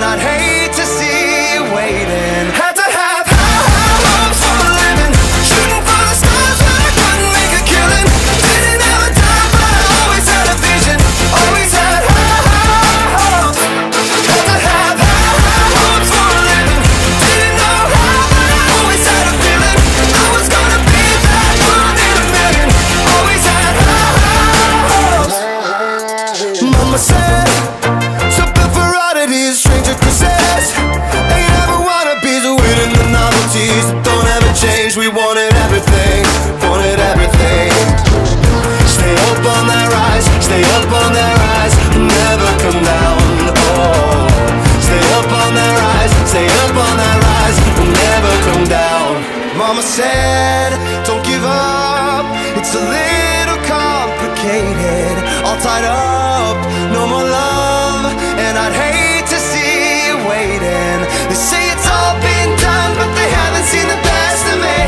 I'd hate to see you waiting. Had to have high hopes for a living, shooting for the stars when I couldn't make a killing. Didn't have a dime, but I always had a vision. Always had high hopes. Had to have high hopes for a living. Didn't know how, but I always had a feeling I was gonna be that one in a million. Always had high hopes. Mama said, something for oddities, stranger kisses. They never wannabes, winning the novelties that don't ever change. We wanted everything, wanted everything. Stay up on that rise, stay up on that rise, never come down. Oh, stay up on that rise, stay up on that rise, never come down. Mama said, don't give up, it's a little complicated. All tied up, no more love, and I'd hate to see you waiting. They say it's all been done, but they haven't seen the best of me.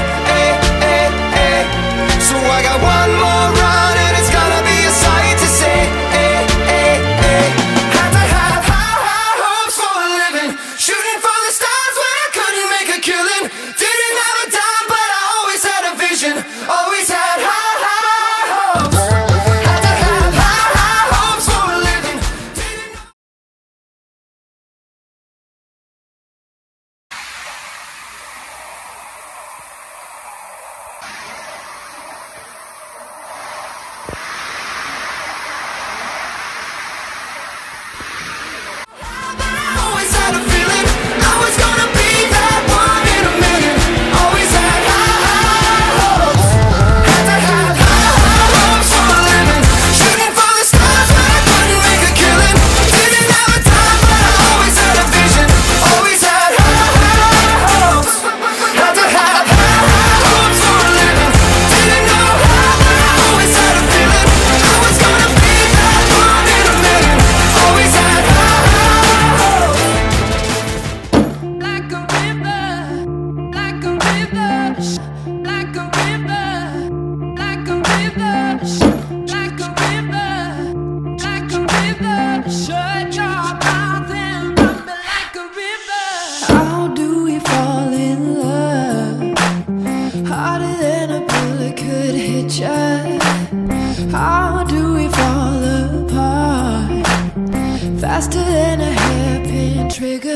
So I got one more run, and it's gonna be a sight to see. Had to have high hopes for a living, shooting for the stars when I couldn't make a killing. Didn't have a dime, but I always had a vision. Always had high hopes. Had to have high hopes for a living. Didn't know. But I always had a feeling I was gonna be that one in a million. Always had high hopes. Had to have high hopes for a living, shooting for the stars when I couldn't make a killing. Didn't have a dime, but I always had a vision. Always had high hopes. Had to have high hopes for a living. Didn't know how, but I always had a feeling I was gonna be that one in a million. Always had high hopes. Like a river, like a river, like a river, like a river, like a river, like a river. Shut your mouth and run me like a river. How do we fall in love? Harder than a bullet could hit ya. How do we fall apart? Faster than a hairpin trigger.